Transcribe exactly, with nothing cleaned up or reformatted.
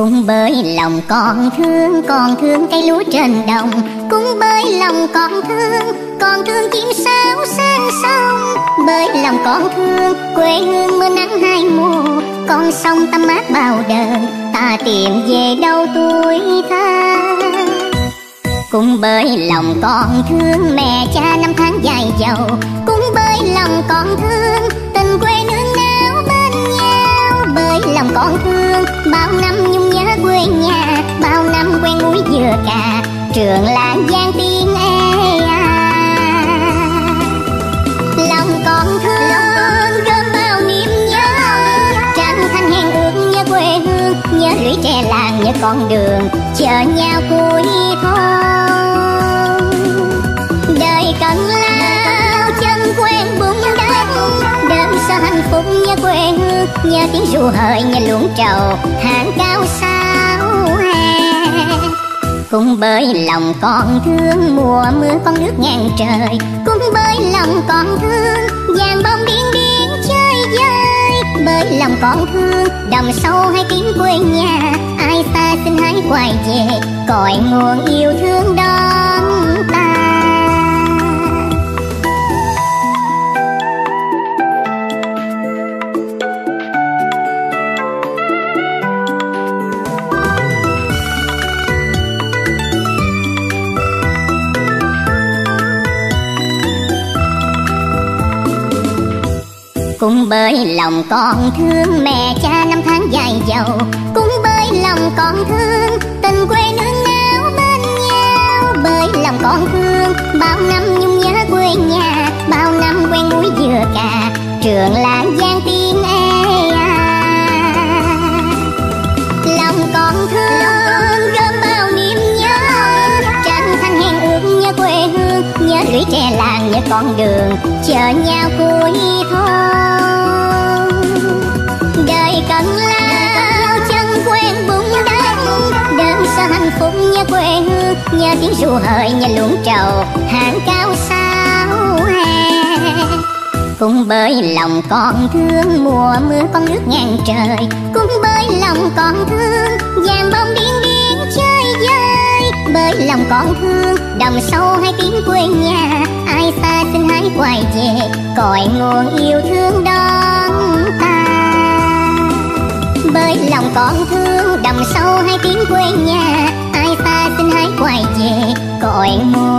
Cũng bởi lòng con thương, con thương cây lúa trên đồng. Cũng bởi lòng con thương, con thương chim sáo sang sông. Bởi lòng con thương, quê hương mưa nắng hai mùa. Con sông tắm mát bao đời, ta tìm về đâu tuổi thơ. Cũng bởi lòng con thương, mẹ cha năm tháng dài giàu. Cũng bởi lòng con thương, tình quê nương náu bên nhau. Bởi lòng con thương, bao năm nhung nhớ quê nhà. Bao năm quen núi dừa cà, trường làng giang tiếng ê à. Lòng con thương gom bao niềm nhớ, trăng thanh hẹn ước nhớ quê hương. Nhớ lũy tre làng, nhớ con đường chờ nhau cuối thôn. Đời cần lao chân quen bùn đất, đơm sơ hạnh phúc nhớ quê hương. Nhớ tiếng ru hời, nhớ luống trầu hàng cao sao hè. Cũng bởi lòng con thương, mùa mưa con nước ngàn trời. Cũng bởi lòng con thương, vàng bông điên điên chơi vơi. Bởi lòng con thương, đồng sâu hay tiếng quê nhà. Ai xa xin hãy quay về, cội nguồn yêu thương đón ta. Cũng bởi lòng con thương, mẹ cha năm tháng dài giàu. Cũng bởi lòng con thương, tình quê nương náu bên nhau. Bởi lòng con thương, bao năm nhung nhớ quê nhà. Bao năm quen núi dừa cà, trường làng giang tiếng ê à. Lòng con thương gom bao niềm nhớ, trăng thanh hẹn ước nhớ quê hương. Nhớ lũy tre làng, nhớ con đường chờ nhau cuối thôn. Đời cần lao chân quen bùn đất, đơm sơ hạnh phúc nhớ quê hương. Nhớ tiếng ru hời, nhớ luống trầu hàng cao sao hè. Cũng bởi lòng con thương, mùa mưa con nước ngàn trời. Cũng bởi lòng con thương, vàng bông điên điên chơi vơi. Bởi lòng con thương, đồng sâu hay tiếng quê nhà. Ai xa xin hãy quay về, cội nguồn yêu thương đón ta. Bởi lòng con thương, đồng sâu hay tiếng quê nhà. Ai xa xin hãy quay về, cội nguồn